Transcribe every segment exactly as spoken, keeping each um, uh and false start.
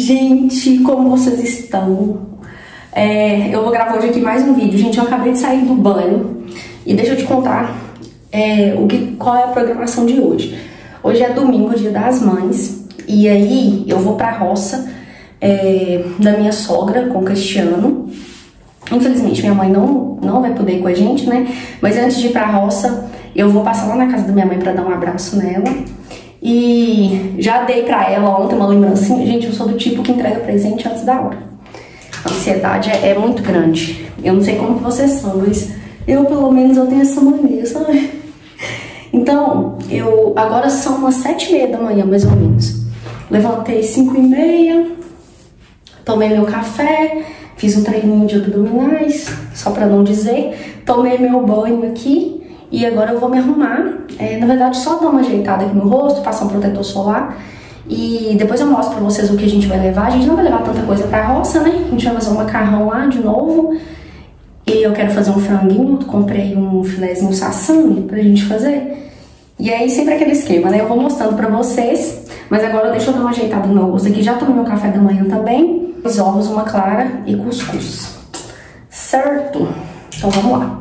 Gente, como vocês estão? É, eu vou gravar hoje aqui mais um vídeo. Gente, eu acabei de sair do banho e deixa eu te contar é, o que, qual é a programação de hoje. Hoje é domingo, dia das mães, e aí eu vou pra roça é, da minha sogra com o Cristiano. Infelizmente minha mãe não, não vai poder ir com a gente, né? Mas antes de ir pra roça, eu vou passar lá na casa da minha mãe pra dar um abraço nela. E já dei pra ela ontem uma lembrancinha. Gente, eu sou do tipo que entrega presente antes da hora. A ansiedade é, é muito grande. Eu não sei como que vocês são, mas eu pelo menos eu tenho essa mania, sabe? Então, eu agora são umas sete e meia da manhã, mais ou menos. Levantei cinco e meia, tomei meu café, fiz um treininho de abdominais, só pra não dizer. Tomei meu banho aqui. E agora eu vou me arrumar, é, na verdade só dar uma ajeitada aqui no rosto, passar um protetor solar. E depois eu mostro pra vocês o que a gente vai levar. A gente não vai levar tanta coisa pra roça, né? A gente vai fazer um macarrão lá de novo. E eu quero fazer um franguinho, comprei um filézinho sassami pra gente fazer. E aí sempre aquele esquema, né? Eu vou mostrando pra vocês. Mas agora deixa eu dar uma ajeitada no meu rosto aqui. Já tomei meu café da manhã também. Os ovos, uma clara e cuscuz. Certo? Então vamos lá.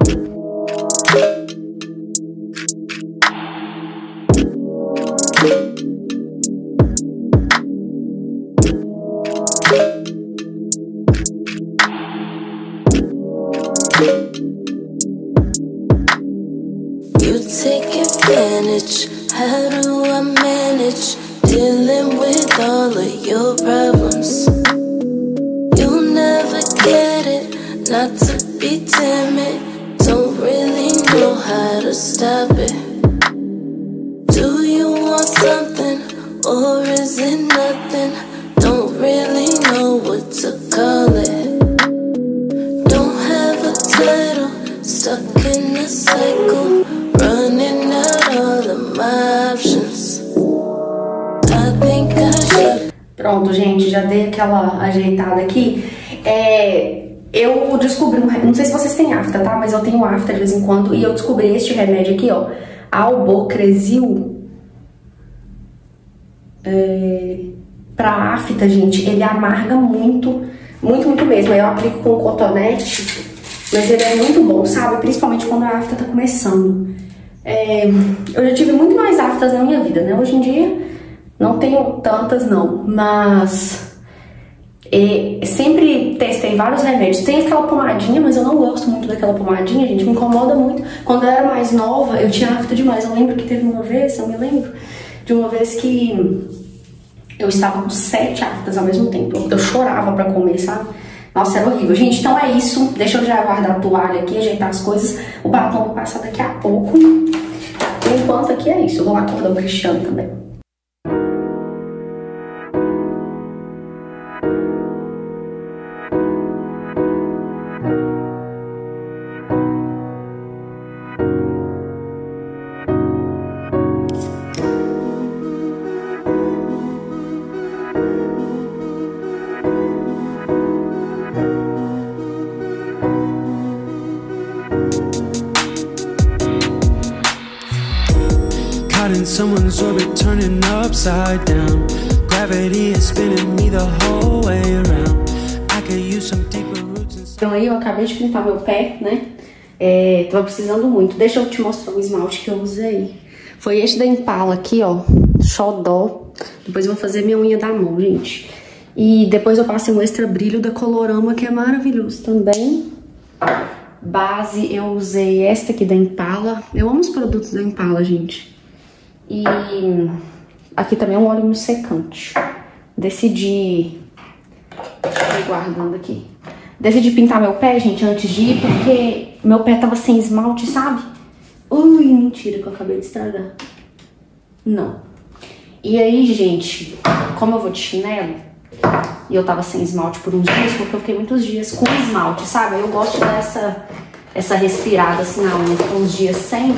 You take advantage, how do I manage dealing with all of your problems? You'll never get it, not to be timid, don't really know how to stop it. Do you want something, or is it nothing? Don't really know what to call it. Don't have a title, stuck in a cycle, running out all of my options. I think I should. Pronto, gente, já dei aquela ajeitada aqui. É, eu descobri, um, não sei se vocês têm afta, tá? Mas eu tenho afta de vez em quando. E eu descobri este remédio aqui, ó, Albocresil. É, pra afta, gente, ele amarga muito, muito, muito mesmo. Eu aplico com cotonete, mas ele é muito bom, sabe? Principalmente quando a afta tá começando. É, eu já tive muito mais aftas na minha vida, né? Hoje em dia não tenho tantas, não. Mas é, sempre testei vários remédios. Tem aquela pomadinha, mas eu não gosto muito daquela pomadinha, gente. Me incomoda muito. Quando eu era mais nova, eu tinha afta demais. Eu lembro que teve uma vez, eu me lembro de uma vez que eu estava com sete aftas ao mesmo tempo. Eu, eu chorava pra comer, sabe? Nossa, era horrível. Gente, então é isso. Deixa eu já guardar a toalha aqui, ajeitar as coisas. O batom vai passar daqui a pouco. Por enquanto aqui é isso. Eu vou lá acordar o Cristiano também. In someone's orbit, turning upside down. Gravity is spinning me the whole way around. I could use some deeper roots. Então aí eu acabei de pintar meu pé, né? É, tô precisando muito. Deixa eu te mostrar o esmalte que eu usei. Foi este da Impala aqui, ó. Xodó. Depois eu vou fazer minha unha da mão, gente. E depois eu passei um extra brilho da Colorama, que é maravilhoso também. Base, eu usei esta aqui da Impala. Eu amo os produtos da Impala, gente. E aqui também é um óleo secante. Decidi... Tô guardando aqui. Decidi pintar meu pé, gente, antes de ir, porque meu pé tava sem esmalte, sabe? Ui, mentira que eu acabei de estragar. Não. E aí, gente, como eu vou de chinelo, e eu tava sem esmalte por uns dias, porque eu fiquei muitos dias com esmalte, sabe? Eu gosto dessa essa respirada assim na unha, ficar uns dias sem...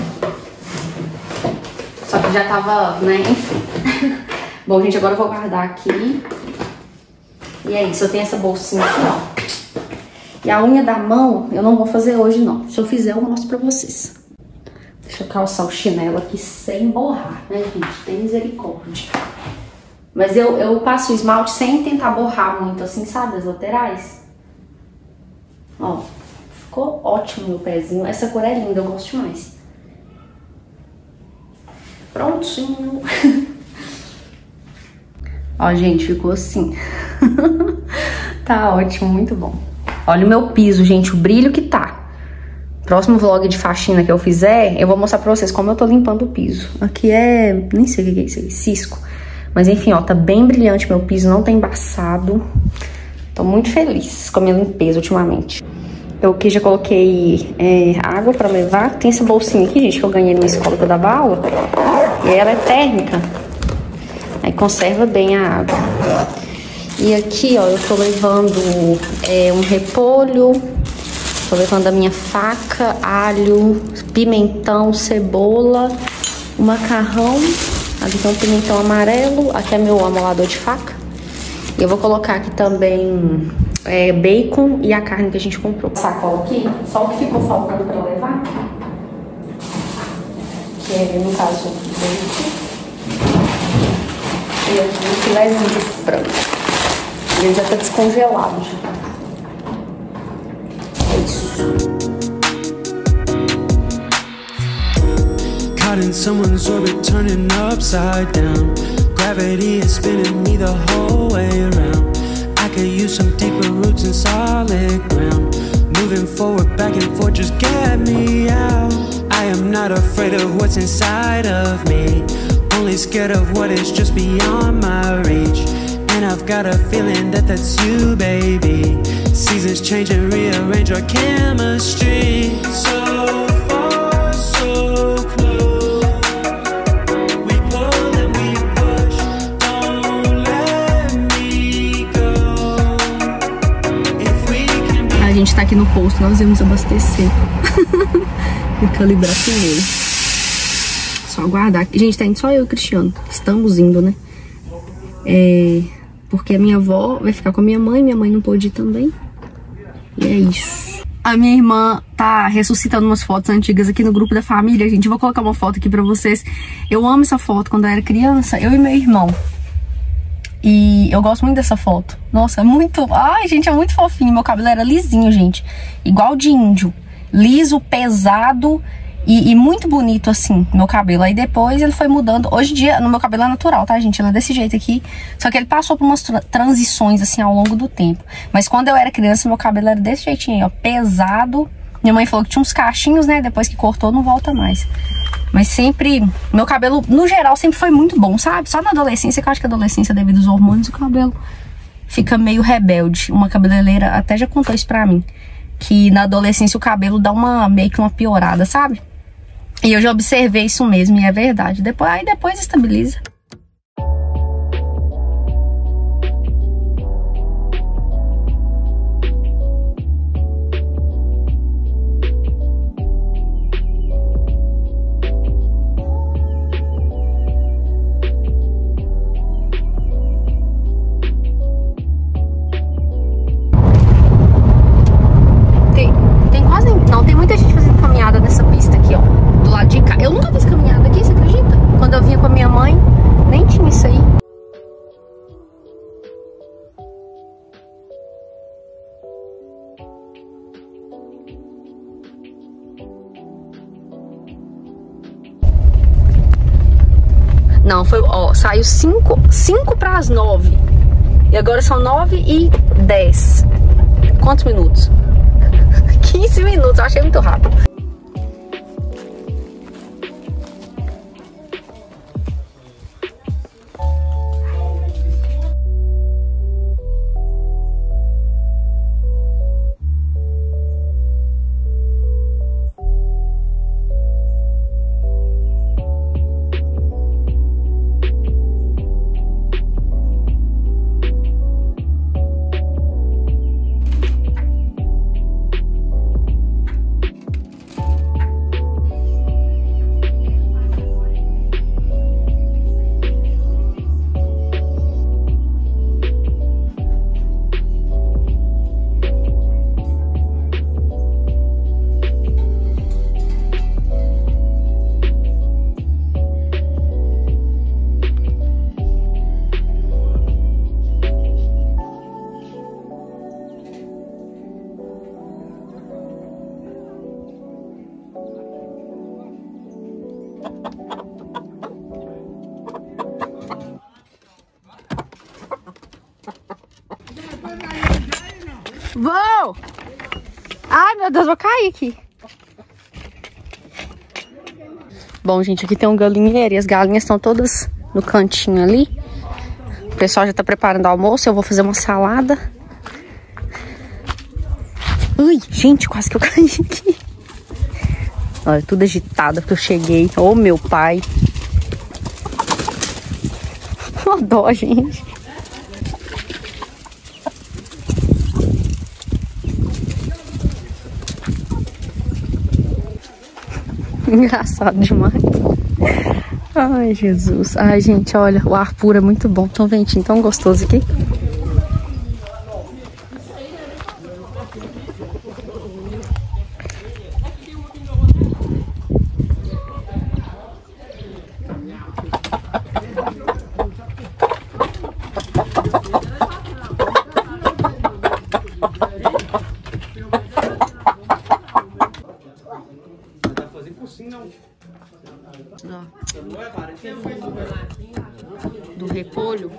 Só que já tava, né, enfim. Bom, gente, agora eu vou guardar aqui. E é isso, eu tenho essa bolsinha aqui, ó. E a unha da mão eu não vou fazer hoje, não. Se eu fizer, eu mostro pra vocês. Deixa eu calçar o chinelo aqui sem borrar, né, gente? Tem misericórdia. Mas eu, eu passo o esmalte sem tentar borrar muito, assim, sabe? As laterais. Ó, ficou ótimo meu pezinho. Essa cor é linda, eu gosto demais. Prontinho. Ó, gente, ficou assim. Tá ótimo, muito bom. Olha o meu piso, gente, o brilho que tá. Próximo vlog de faxina que eu fizer, eu vou mostrar pra vocês como eu tô limpando o piso. Aqui é... nem sei o que é isso aqui, cisco. Mas enfim, ó, tá bem brilhante meu piso, não tá embaçado. Tô muito feliz com a minha limpeza ultimamente. Eu aqui já coloquei é, água pra levar. Tem essa bolsinha aqui, gente, que eu ganhei numa escola que eu dava aula. E ela é térmica. Aí conserva bem a água. E aqui, ó, eu tô levando é, um repolho. Tô levando a minha faca, alho, pimentão, cebola, o macarrão. Aqui tem um pimentão amarelo. Aqui é meu amolador de faca. E eu vou colocar aqui também é, bacon e a carne que a gente comprou. Sacola aqui, só o que ficou faltando pra levar. Que é, no caso, bacon. E aqui um filézinho de frango. Ele já tá descongelado já. É isso. Caught in someone's orbit, turning upside down. Gravity is spinning me the whole way around. I could use some deeper roots and solid ground. Moving forward, back and forth, just get me out. I am not afraid of what's inside of me. Only scared of what is just beyond my reach. And I've got a feeling that that's you, baby. Seasons change and rearrange our chemistry. So far, so close. We pull and we push. Don't let me go. If we can be... A gente tá aqui no posto, nós vamos abastecer. E calibrar pneu. Só aguardar. Gente, tá indo só eu e o Cristiano. Estamos indo, né? É... Porque a minha avó vai ficar com a minha mãe, minha mãe não pôde ir também. E é isso. A minha irmã tá ressuscitando umas fotos antigas aqui no grupo da família, gente. Eu vou colocar uma foto aqui pra vocês. Eu amo essa foto quando eu era criança, eu e meu irmão. E eu gosto muito dessa foto. Nossa, é muito... Ai, gente, é muito fofinho. Meu cabelo era lisinho, gente. Igual de índio. Liso, pesado... E, e muito bonito, assim, meu cabelo. Aí depois ele foi mudando. Hoje em dia, no meu cabelo é natural, tá, gente? Ele é desse jeito aqui. Só que ele passou por umas tra transições, assim, ao longo do tempo. Mas quando eu era criança, meu cabelo era desse jeitinho aí, ó. Pesado. Minha mãe falou que tinha uns cachinhos, né? Depois que cortou, não volta mais. Mas sempre... Meu cabelo, no geral, sempre foi muito bom, sabe? Só na adolescência, que eu acho que a adolescência, devido aos hormônios, o cabelo fica meio rebelde. Uma cabeleireira até já contou isso pra mim. Que na adolescência o cabelo dá uma meio que uma piorada, sabe? E eu já observei isso mesmo, e é verdade. Depois, aí depois estabiliza. Tem, tem quase... Não, tem muita gente fazendo caminhada nessa pista aqui, ó. Do lado de cá. Eu nunca fiz caminhada aqui, você acredita? Quando eu vinha com a minha mãe, nem tinha isso aí. Não, foi, ó, saiu cinco para as nove. E agora são nove e dez. Quantos minutos? quinze minutos, eu achei muito rápido. Vou! Ai, meu Deus, vou cair aqui. Bom, gente, aqui tem um galinheiro e as galinhas estão todas no cantinho ali. O pessoal já tá preparando o almoço, eu vou fazer uma salada. Ui, gente, quase que eu caí aqui. Olha, tudo agitado porque eu cheguei. Ô, meu pai. Uma dó, gente. Engraçado demais. Ai, Jesus. Ai, gente, olha, o ar puro é muito bom. Tão ventinho, tão gostoso aqui. Do repolho.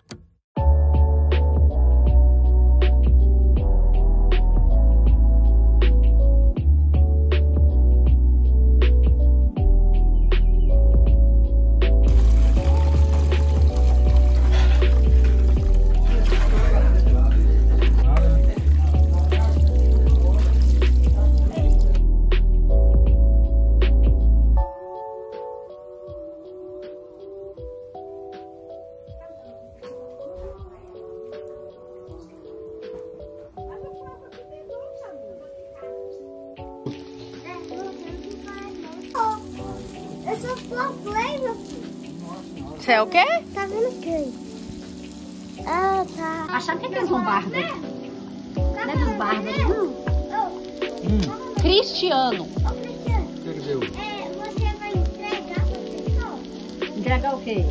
Eu sou play, meu filho. Você é o quê? Tá vendo quem? Ah, tá. Achava que eles são bárbaros. Não é dos bárbaros, não. Hum. Cristiano. Ô, Cristiano. É, você vai entregar pra pessoa? Entregar o quê?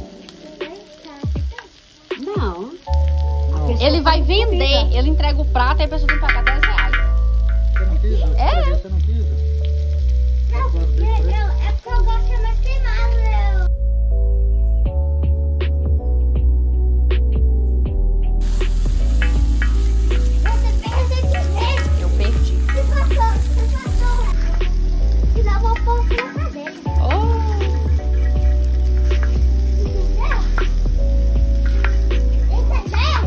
Não. Ele vai vender, ele entrega o prato e a pessoa tem que pagar dez reais. Você não quis? É. Você não quis? Não, porque eu, é porque eu gosto de mais queimado, eu... Você perdeu de vez. Eu perdi. Você passou, você passou. E dá uma porca na cadeira. Oh. Entendeu? Entendeu?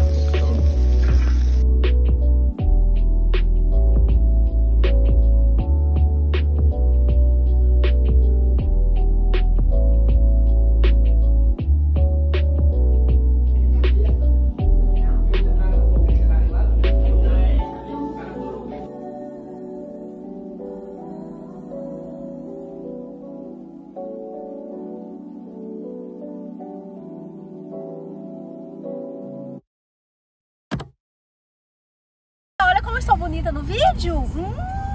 Olha como eu estou bonita no vídeo. Hum.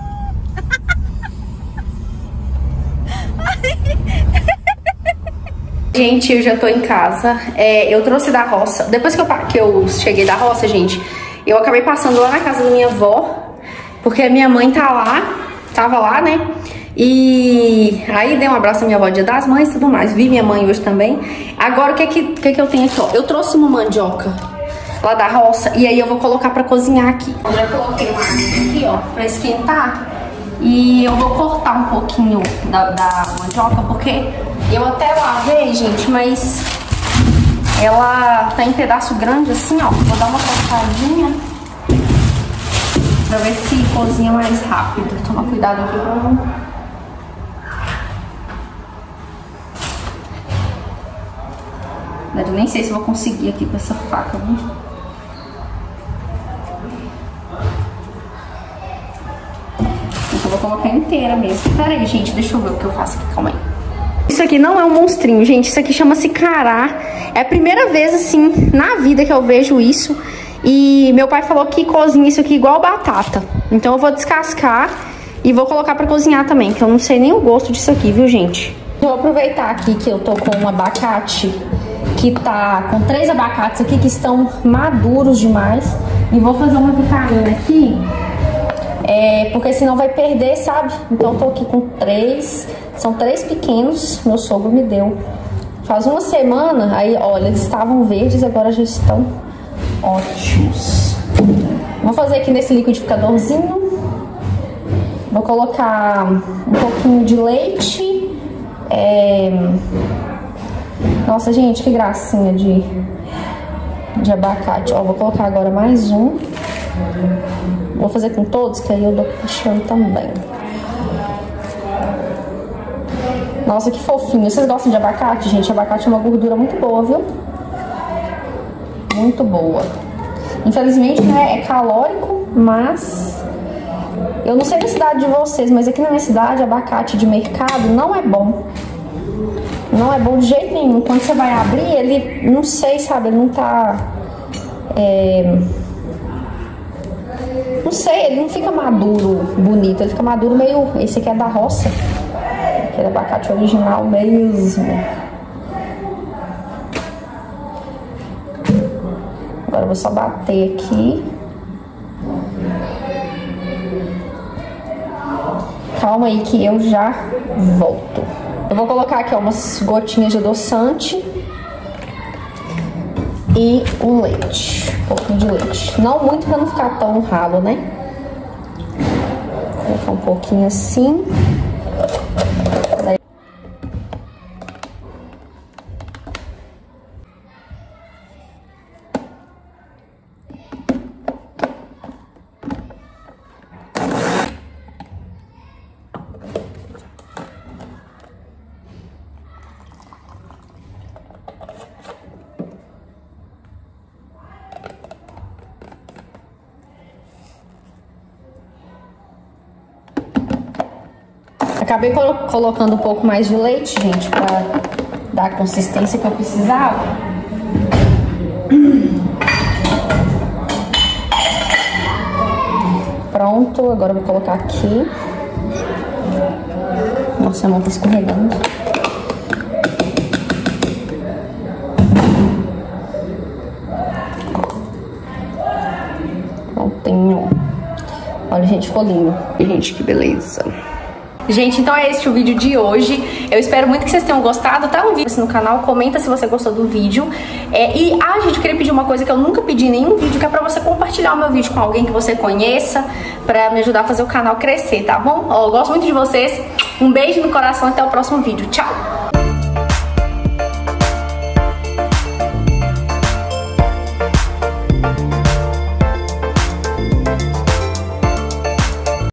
Gente, eu já tô em casa. É, eu trouxe da roça. Depois que eu, que eu cheguei da roça, gente, eu acabei passando lá na casa da minha avó, porque a minha mãe tá lá, tava lá, né? E aí dei um abraço à minha avó, Dia das Mães e tudo mais. Vi minha mãe hoje também. Agora, o que, que, que, que eu tenho aqui, ó? Eu trouxe uma mandioca lá da roça, e aí eu vou colocar pra cozinhar aqui. Eu já coloquei uma água aqui, ó, pra esquentar. E eu vou cortar um pouquinho da, da mandioca, porque eu até lavei, gente, mas ela tá em pedaço grande assim, ó. Vou dar uma cortadinha pra ver se cozinha mais rápido. Toma cuidado aqui pra não... Eu nem sei se eu vou conseguir aqui com essa faca, viu? Eu vou colocar inteira mesmo. Pera aí, gente, deixa eu ver o que eu faço aqui, calma aí. Isso aqui não é um monstrinho, gente, isso aqui chama-se cará. É a primeira vez, assim, na vida que eu vejo isso. E meu pai falou que cozinha isso aqui igual batata. Então eu vou descascar e vou colocar pra cozinhar também, que eu não sei nem o gosto disso aqui, viu, gente? Vou aproveitar aqui que eu tô com um abacate, que tá com três abacates aqui que estão maduros demais. E vou fazer uma vitamina aqui, é, porque senão vai perder, sabe? Então eu tô aqui com três, são três pequenos, meu sogro me deu. Faz uma semana, aí olha, eles estavam verdes, agora já estão ótimos. Vou fazer aqui nesse liquidificadorzinho. Vou colocar um pouquinho de leite. É... Nossa, gente, que gracinha de, de abacate. Ó, vou colocar agora mais um. Vou fazer com todos, que aí eu dou puxando também. Nossa, que fofinho. Vocês gostam de abacate, gente? Abacate é uma gordura muito boa, viu? Muito boa. Infelizmente, né, é calórico, mas... Eu não sei na cidade de vocês, mas aqui na minha cidade, abacate de mercado não é bom. Não é bom de jeito nenhum. Quando você vai abrir, ele, não sei, sabe, ele não tá... É... Não sei, ele não fica maduro, bonito. Ele fica maduro meio... Esse aqui é da roça. Aquele abacate original mesmo. Agora eu vou só bater aqui. Calma aí que eu já volto. Eu vou colocar aqui ó, umas gotinhas de adoçante e um leite, um pouquinho de leite. Não muito pra não ficar tão ralo, né? Vou colocar um pouquinho assim. Daí... Acabei colo colocando um pouco mais de leite, gente, pra dar a consistência que eu precisava. Pronto, agora eu vou colocar aqui. Nossa, a mão tá escorregando. Prontinho. Olha, gente, ficou lindo. Gente, que beleza. Gente, então é esse o vídeo de hoje. Eu espero muito que vocês tenham gostado. Tá um vídeo no canal, comenta se você gostou do vídeo. É, e, ah, gente, eu queria pedir uma coisa que eu nunca pedi em nenhum vídeo, que é pra você compartilhar o meu vídeo com alguém que você conheça, pra me ajudar a fazer o canal crescer, tá bom? Ó, eu gosto muito de vocês. Um beijo no coração, até o próximo vídeo. Tchau!